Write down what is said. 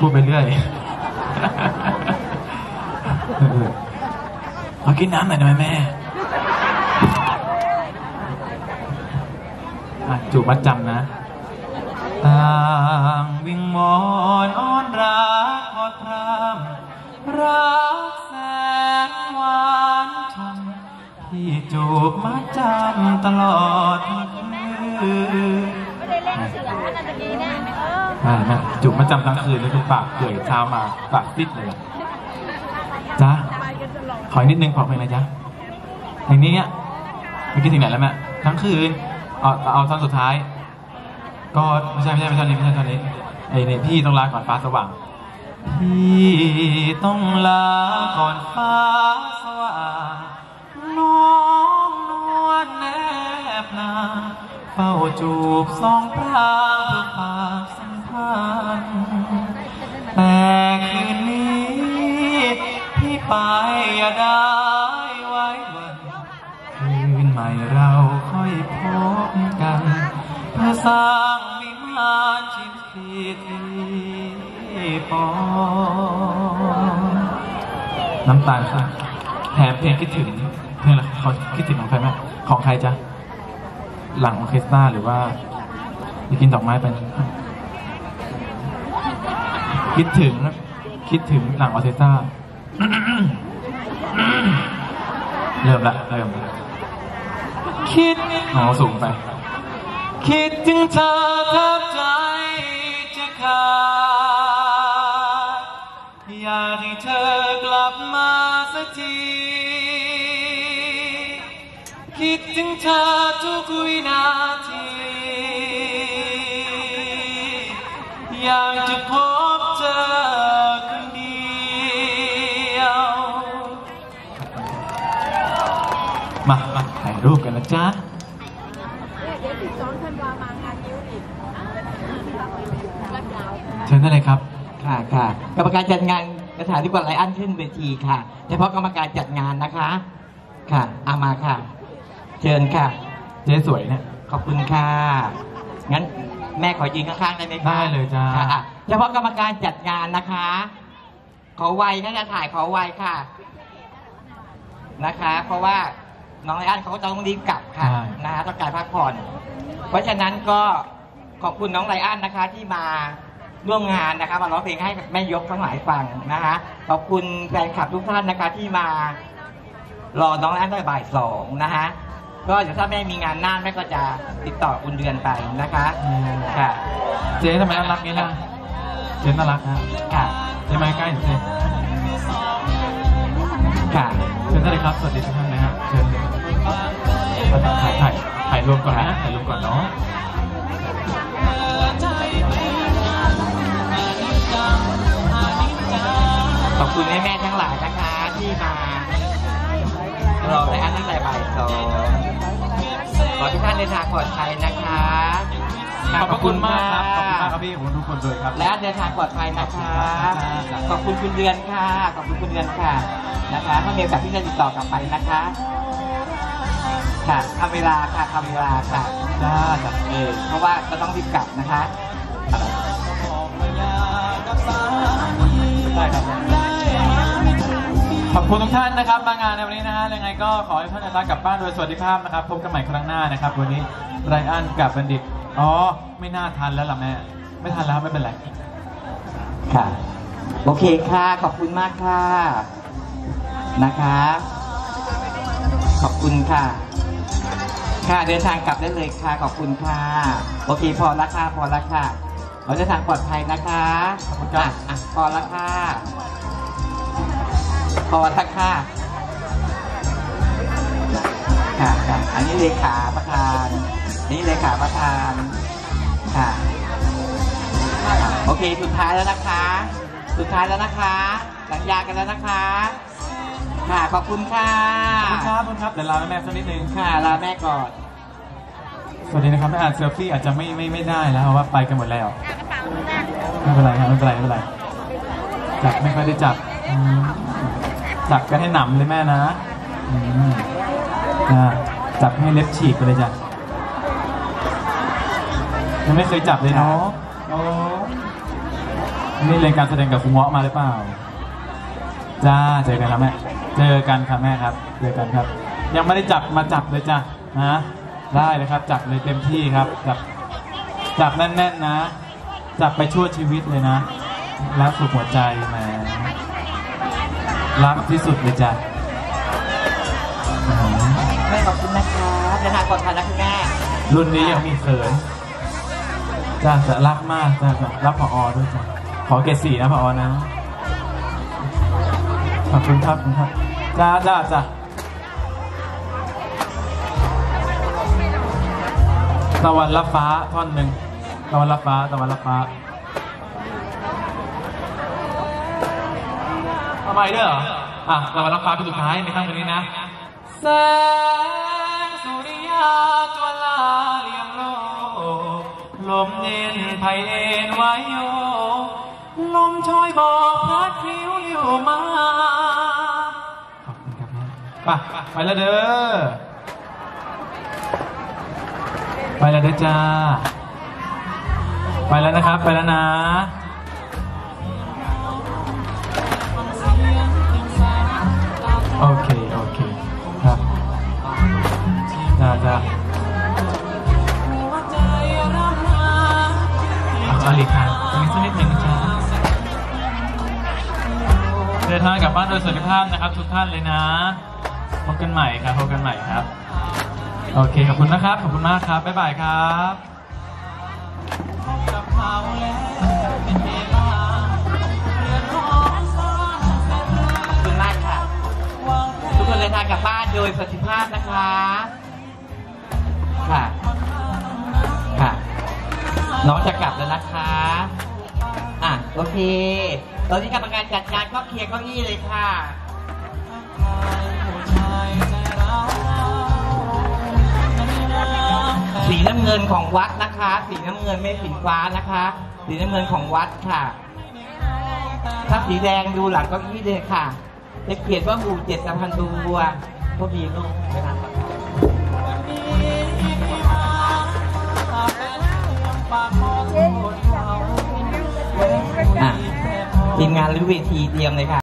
พูดไปเรื่อยขอกินน้ำหน่อยได้ไหมแม่จูบมัดจำนะต่างวิงวอนอ้อนรักขอพรำรักแสนหวานช่ำที่จูบมัดจำตลอดทั้งคืนไม่ได้เล่นเสืออันนั้นตะกี้แน่นะจูบมัดจำทั้งคืนนี่คือปากเปื่อยเช้ามาปากซิดเลยจ้าขอนิดนึงขอเพลงอะไรจ๊ะเพลงนี้เนี่ยเมื่อกี้ถึงไหนแล้วแม่ทั้งคืนเอาตอนสุดท้ายก็ไม่ใช่ตอนนี้ไอ้เนี่ยพี่ต้องลาก่อนฟ้าสว่างพี่ต้องลาก่อนฟ้าสว่างน้องนวลแนบนาเฝ้าจูบสองพรางเพื่อฝากสัมพันธ์แต่คืนนี้พี่ไปอย่าได้ไว้วันคืนใหม่เราค่อยพบกันเพื่อสร้างวิมานชิดที่ปองน้ำตาลค่ะแถมเพลงคิดถึงเพลงอะไรเขาคิดถึงของใครไหมของใครจ๊ะหลังออเคสตราหรือว่าจะกินดอกไม้ไปคิดถึงหลังออเคสตราเริ่มคิดสูงไปคิดถึงเธอแทบใจจะขาดอยากให้เธอกลับมาสักทีคิดถึงเธอทุกวินาทีอยากจะพบเธอคนเดียวมาถ่ายรูปกันนะจ๊ะเชิญได้เลยครับค่ะกรรมการจัดงานกระถางที่กว่าไลอ้อนขึ้นเวทีค่ะเฉพาะกรรมการจัดงานนะคะค่ะเอามาค่ะเชิญค่ะเจ๊สวยเนี่ยขอบคุณค่ะงั้นแม่ขอยืนข้างๆได้ไหมคะได้เลยจ้าเฉพาะกรรมการจัดงานนะคะขอไวถ้าจะถ่ายขอไวค่ะนะคะเพราะว่าน้องไลอ้อนเขาก็ต้องรีบกลับค่ะนะคะต้องการพักผ่อนเพราะฉะนั้นก็ขอบคุณน้องไลอ้อนนะคะที่มาร่วมงานนะคะมาร้องเพลงให้แม่ยกทั้งหลายฟังนะคะขอบคุณแฟนคลับทุกท่านนะคะที่มารอน้องไลอ้อนตั้งแต่บ่าย2นะคะก็เดี๋ยวถ้าแม่มีงานน่านแม่ก็จะติดต่อคุณเดือนไปนะคะค่ะเจ๊ทำไมน่ารักนี้ล่ะเจ๊น่ารักนะค่ะเจ๊มาใกล้เจ๊ค่ะเชิญได้เลยครับสวัสดีทุกท่านนะฮะเชิญถ่ายรวมก่อนนะถ่ายรวมก่อนเนาะขอบคุณแม่ๆทั้งหลายนะคะที่มารอไลอ้อนตั้งแต่บ่าย2ขอทุกท่านเดินทางปลอดภัยนะคะขอบคุณมากครับขอบคุณมากครับพี่ขอบคุณทุกคนด้วยครับและเดินทางปลอดภัยนะคะขอบคุณคุณเดือนค่ะขอบคุณคุณเดือนค่ะนะคะถ้ามีโอกาสที่จะติดต่อกลับไปนะคะค่ะทำเวลาค่ะทำเวลาค่ะได้เพราะว่าจะต้องรีบกลับนะคะได้ครับขอบคุณทุกท่านนะครับมางานในวันนี้นะฮะยังไงก็ขอให้ท่านได้กลับบ้านโดยสวัสดิภาพนะครับพบกันใหม่ครั้งหน้านะครับวันนี้ไรอันกับบัณฑิตไม่น่าทันแล้วล่ะแม่ไม่ทันแล้วไม่เป็นไรค่ะโอเคค่ะขอบคุณมากค่ะนะคะขอบคุณค่ะค่ะเดินทางกลับได้เลยค่ะขอบคุณค่ะโอเคพอละค่ะขอเดินทางปลอดภัยนะคะขอบคุณค่ะพอละค่ะค่ะอันนี้เลขาประธานค่ะโอเคสุดท้ายแล้วนะคะสัญญากันแล้วนะคะค่ะขอบคุณค่ะขอบคุณครับเดี๋ยวลาแม่สักนิดนึงค่ะลาแม่ก่อนสวัสดีนะครับแม่เซลฟี่อาจจะไม่ได้แล้วเพราะว่าไปกันหมดแล้วไม่เป็นไรครับไม่เป็นไรจับไม่ค่อยได้จับกันให้หนำเลยแม่นะจับให้เล็บฉีกไปเลยจ้ะยังไม่เคยจับเลยเนาะนี่เรียนการแสดงกับครูเงาะมาหรือเปล่าจ้าเจอกันครับแม่เจอกันครับแม่ครับเจอกันครับยังไม่ได้จับมาจับเลยจ้ะนะได้เลยครับจับเลยเต็มที่ครับจับแน่นๆนะจับไปชั่วชีวิตเลยนะรักสุดหัวใจแหมรักที่สุดเลยจ้ะแม่ขอบคุณนะครับเดินทางปลอดภัยนะคุณแม่รุ่นนี้ยังมีเขินจ้าจะรักมากจ้ารักผอ.ด้วยจ้ะขอเกรด 4นะผอ.นะขอบคุณครับคุณครับจ้าตะวันรับฟ้าท่อนหนึ่งตะวันรับฟ้าทำไมด้วยเหรอตะวันรับฟ้าเป็นสุดท้ายในข้างตรงนี้นะแสงสุริยาจวลาเลี่ยมโลกลมเย็นไพเอ็นไว้โยลมช่วยบอกพัดพลิ้วเลี้ยวมาขอบคุณครับแม่ไปแล้วเด้อไปแล้วเด้อจ้าไปแล้วนะครับไปแล้วนะโอเคครับจ้าเอาลีครับมีสักนิดหนึ่งนะจ๊ะเดินทางกลับบ้านโดยสวัสดิภาพนะครับทุกท่านเลยนะพบกันใหม่ครับโอเคขอบคุณนะครับขอบคุณมากครับบ๊ายบายครับทุกคนเดินทางกลับบ้านโดยประสิทธิภาพนะคะค่ะน้องจะกลับแล้วนะคะโอเคตอนนี้กรรมการจัดงานก็เคลียร์เก้าอี้เลยค่ะสีน้ำเงินของวัดนะคะสีน้ำเงินไม่สีฟ้านะคะสีน้ำเงินของวัดค่ะถ้าสีแดงดูหลังเก้าอี้เลยค่ะจะเขียนว่าหมู่7 สะพานบัวพวกมีลูกไปทานทีมงานหรือเวทีเตรียมเลยค่ะ